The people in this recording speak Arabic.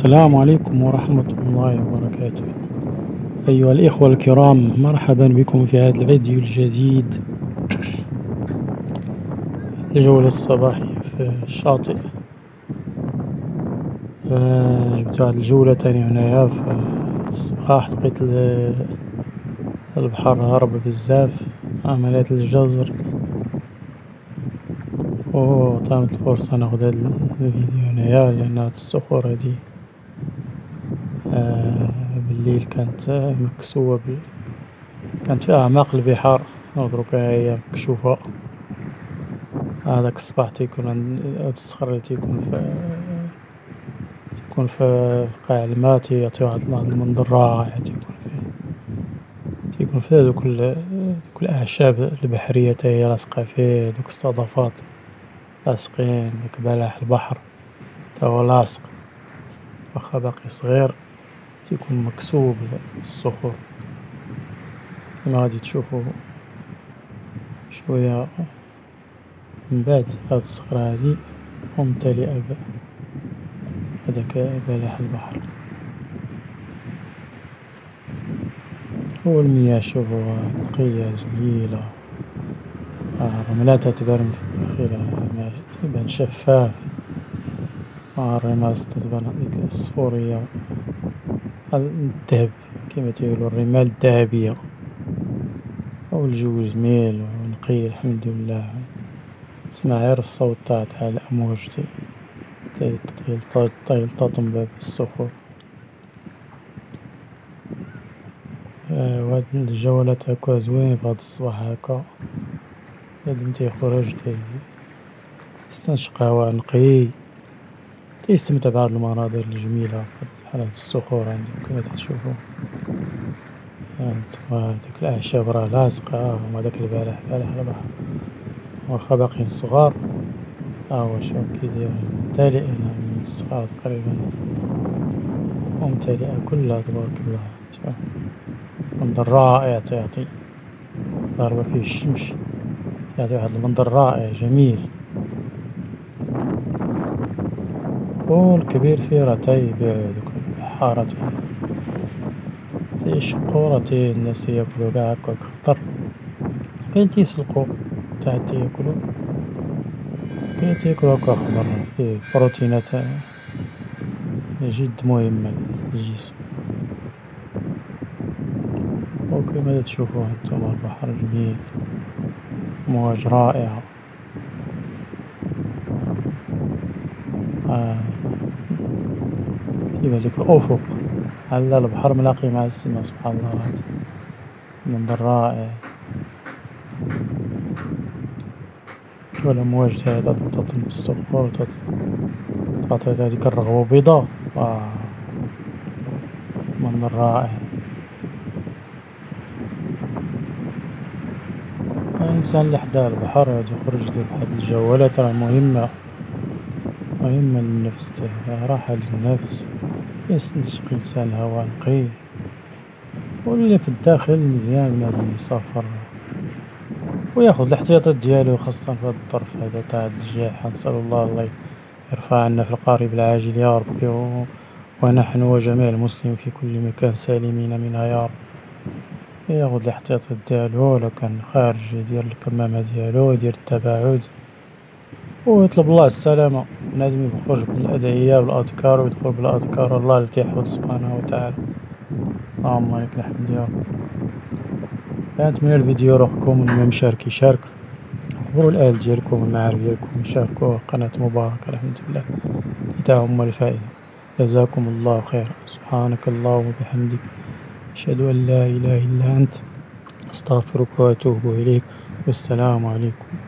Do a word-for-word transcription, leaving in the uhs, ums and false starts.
السلام عليكم ورحمة الله وبركاته. أيها الإخوة الكرام، مرحبا بكم في هذا الفيديو الجديد. الجولة الصباحية في الشاطئ. جبت واحد الجولة تاني هنايا في الصباح، لقيت البحر هارب بزاف، عملية الجزر، و طامت الفرصة ناخد هاد الفيديو هنايا لأن هاد الصخور هادي آه بالليل كانت مكسوة بال... كانت في أعماق البحار، ودروكا هي مكشوفة. هذاك الصباح تيكون عند هاد الصخر اللي تيكون في تيكون في قاع الماء، تيعطي واحد المنظر رائع. تيكون فيه تيكون فيه دوك دوك الأعشاب البحرية تا هي لاصقة فيه، دوك الصدفات لاصقين، دوك بلح البحر تا هو لاصق، واخا باقي صغير تيكون مكسوب بالصخور. كما غادي تشوفو شوية من بعد، هاد الصخرة هادي ممتلئة بهداك بلح البحر. والمياه شوفو نقية جميلة، رملاتها تبان تبان شفاف، الرمال تتبان هاديك الصفورية الذهب كما تيقولو، الرمال الذهبية. والجو جميل ونقي الحمد لله، تسمع غير الصوت تاع تاع الأمواج تيلتطم بالصخور. وهاد الجولات هاكا زوين فهاد الصباح هاكا، بنادم تيخرج تيستنشق هوا نقي، تيستمتع بهاد المناظر الجميلة بحال هاد الصخور عندكم كما تشوفو. هانتوما ديك الأعشاب راه لاصقة، وهداك البلح بلح البحر واخا باقيين صغار، ها هو شوف كيداير ممتلئ هنا من الصغار تقريبا، ممتلئة كلها تبارك الله. شوف منظر رائع تعطي، ضاربة فيه الشمس تعطي واحد المنظر رائع جميل. والكبير فيه راه تيبيع دوك البحارة تيشقو، راه تي الناس تياكلو قاع هكاك خضر، كاين تيسلقو تا تياكلو، كاين تياكلو هكا خضر، فيه بروتينات جد مهمة للجسم. وكما تشوفو هانتوما البحر جميل، أمواج رائعة. آه تيبان ليك الأفق بحال البحر ملاقي مع السما، سبحان الله، هاد منظر رائع. والأمواج تا هي تلتطم بالصخور، تعطي هاديك الرغوة بيضا، آه منظر رائع. الإنسان اللي حدا البحر غادي يخرج يدير بحال هاد الجولات، راه مهمة مهمة للنفس تاعه، راحة للنفس، يستنشق الإنسان هوا نقي. واللي في الداخل مزيان بنادم يسافر وياخد الاحتياطات ديالو، خاصة في هاد الظرف هذا تاع الجائحة. نسأل الله الله يرفع عنا في القريب العاجل يا ربي، ونحن وجميع المسلمين في كل مكان سالمين منها يا رب. ياخد الاحتياطات ديالو، لو كان خارج يدير الكمامة ديالو، يدير التباعد، ويطلب الله السلامة. بنادم يخرج بالأدعية والأذكار، ويدخل بالأذكار الله التي يحفظ سبحانه وتعالى. اللهم لك الحمد يا رب. نتمنى الفيديو يروحكم، واللي ما مشارك يشارك، خبروا الأهل ديالكم والمعارف ديالكم يشاركوا قناة مباركة الحمد لله لتعم الفائدة. جزاكم الله خيرا. سبحانك اللهم وبحمدك، أشهد أن لا إله إلا أنت، أستغفرك وأتوب إليك، والسلام عليكم.